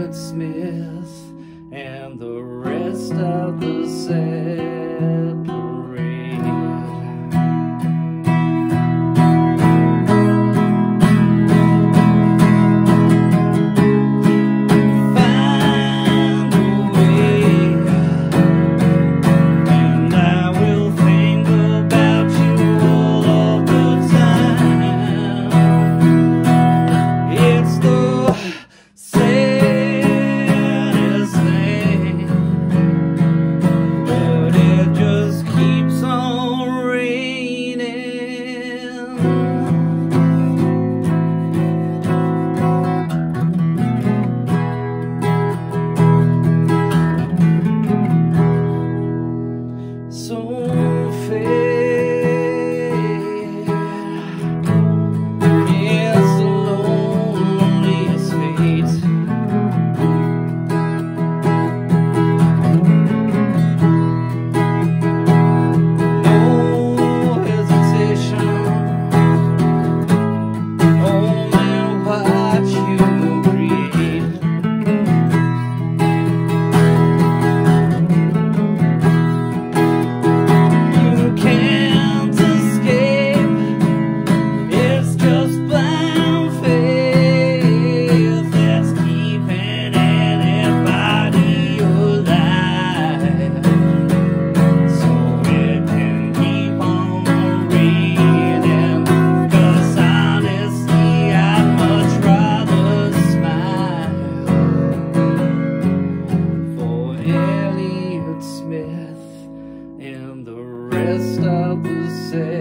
Elliott Smith and the rest of the separate. Find a way, and I will think about you all of the time. It's the saddest thing, but it just keeps on raining. So fair, it's the loneliest fate. No hesitation, only what you create. You can't escape, it's just blind faith that's keeping anybody alive, so it can keep on reading. 'Cause honestly, I'd much rather smile for Elliott Smith and the rest of the set.